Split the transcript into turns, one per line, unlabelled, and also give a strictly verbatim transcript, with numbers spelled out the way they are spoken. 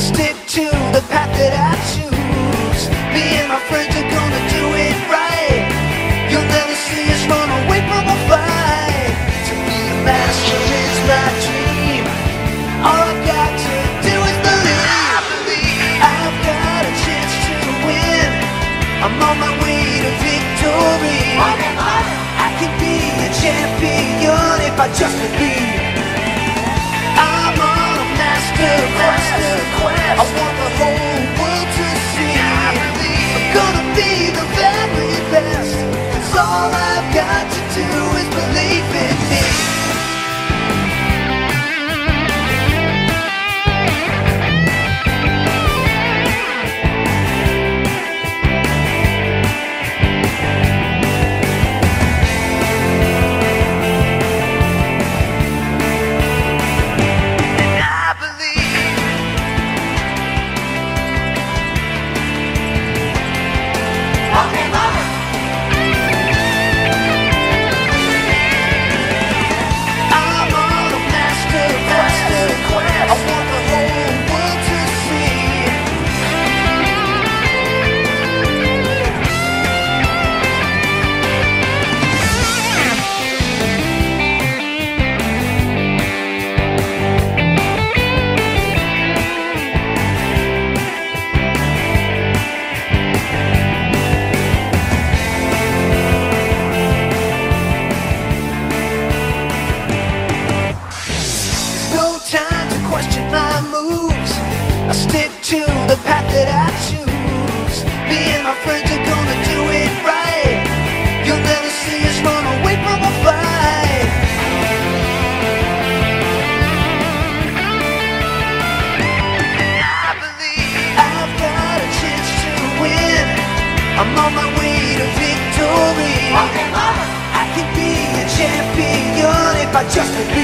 stick to the path that I choose. Me and my friends are gonna do it right. You'll never see us run away from a fight. To be a master is my dream. All I've got to do is believe. I believe I've got a chance to win. I'm on my way to victory. I can be a champion if I just believe. I'm on a master quest. I want the whole world to see. I'm gonna be the very best. 'Cause all I've got to do is believe in me. I stick to the path that I choose. Me and my friends are gonna do it right. You'll never see us run away from a fight. I believe I've got a chance to win. I'm on my way to victory. I can be a champion if I just believe.